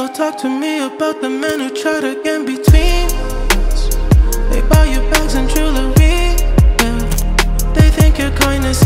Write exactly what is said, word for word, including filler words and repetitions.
talk to me about the men who try to get between us. They buy you bags and jewelry, yeah. They think your kindness